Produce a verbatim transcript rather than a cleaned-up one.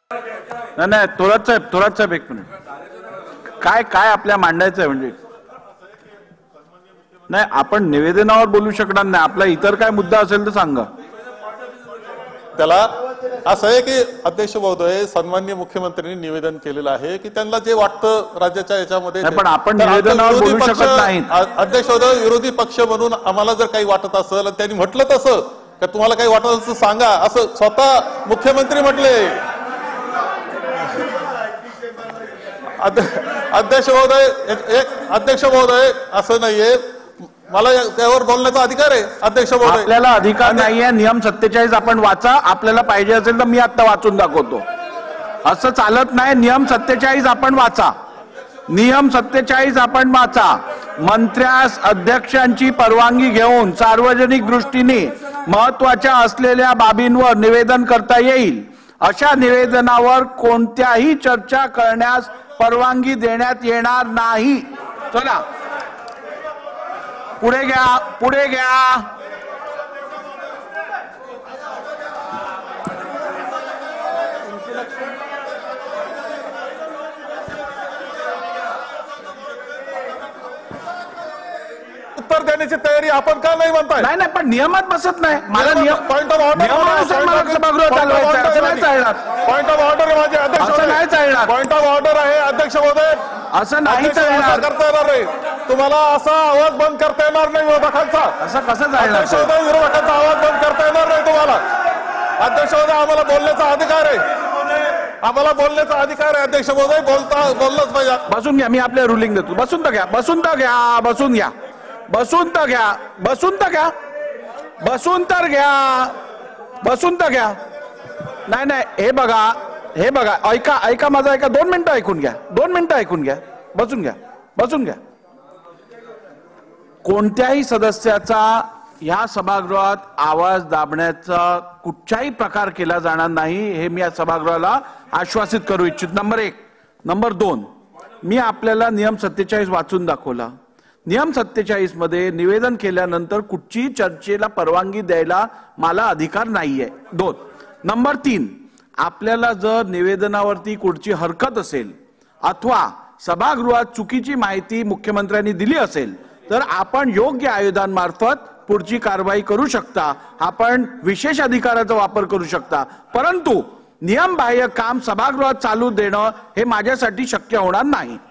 नाही नाही थोरात साहेब थोरात साहेब एक मिनिट. काय काय आपल्या मांडायचं आहे म्हणजे नाही आपण निवेदनावर बोलू शकणार नाही. आपला इतर काय मुद्दा असेल तर सांगा. त्याला असं आहे की अध्यक्ष महोदय सन्माननीय मुख्यमंत्र्यांनी निवेदन केलेलं आहे की त्यांना जे वाटतं राज्याच्या याच्यामध्ये पण आपण निवेदनावर बोलू शकत नाही. अध्यक्ष महोदय विरोधी पक्ष म्हणून आम्हाला जर काही वाटत असेल आणि त्यांनी म्हटलं तसं का तुम्हाला काही वाटत असं सांगा असं स्वतः मुख्यमंत्री म्हटले. अध्यक्ष महोदय एक अध्यक्ष महोदय असं नाहीये मला त्यावर बोलण्याचा अधिकार आहे. अध्यक्ष महोदय आपल्याला अधिकार नाहीये. नियम सत्तेचाळीस आपण वाचा. आपल्याला पाहिजे असेल तर मी आता वाचून दाखवतो. असं चालत नाही. नियम सत्तेचाळीस आपण वाचा. नियम सत्तेचाळीस आपण वाचा. मंत्र्यास अध्यक्षांची परवानगी घेऊन सार्वजनिक दृष्टीने महत्वाच्या असलेल्या बाबींवर निवेदन करता येईल. अशा निवेदनावर कोणत्याही चर्चा करण्यास परवानगी देण्यात येणार नाही. चला पुढे घ्या पुढे घ्या. उत्तर देण्याची तयारी आपण का नाही म्हणताय? नाही नाही पण नियमात बसत नाही. मला नियम पॉइंट ऑफ ऑर्डर नियमानुसार मला सभागृह चालवायचं असं नाही चालणार. पॉइंट ऑफ ऑर्डर माझे अध्यक्ष असं नाही चालणार. पॉइंट ऑफ ऑर्डर आहे अध्यक्ष महोदय. असं नाही चालणार. करता येणार नाही. तुम्हाला असा आवाज बंद करता येणार नाही विरोधकांचा. असं कसं चालणार? विरोधकांचा आवाज बंद करता येणार नाही तुम्हाला. अध्यक्ष महोदय आम्हाला बोलण्याचा अधिकार आहे. आम्हाला बोलण्याचा अधिकार आहे अध्यक्ष महोदय. बोलता बोललंच पाहिजे. बसून घ्या. मी आपल्या रुलिंग देतो. बसून तर घ्या बसून तर घ्या बसून घ्या बसून तर घ्या बसून तर घ्या बसून तर घ्या बसून तर घ्या. नाही नाही हे बघा हे बघा ऐका ऐका माझा ऐका. दोन मिनिटं ऐकून घ्या. दोन मिनिटं ऐकून घ्या. बसून घ्या बसून घ्या. कोणत्याही सदस्याचा या सभागृहात आवाज दाबण्याचा कुठचाही प्रकार केला जाणार नाही हे मी या सभागृहाला आश्वासित करू इच्छित. नंबर एक. नंबर दोन, मी आपल्याला नियम सत्तेचाळीस वाचून दाखवला. नियम सत्तेचाळीस मध्ये निवेदन केल्यानंतर कुठचीही चर्चेला परवानगी द्यायला मला अधिकार नाहीये. दोन. नंबर तीन, आपल्याला जर निवेदनावरती कुठची हरकत असेल अथवा सभागृहात चुकीची माहिती मुख्यमंत्र्यांनी दिली असेल तर आपण योग्य आयुधांमार्फत पुढची कारवाई करू शकता. आपण विशेष अधिकाराचा वापर करू शकता. परंतु नियमबाह्य काम सभागृहात चालू देणं हे माझ्यासाठी शक्य होणार नाही.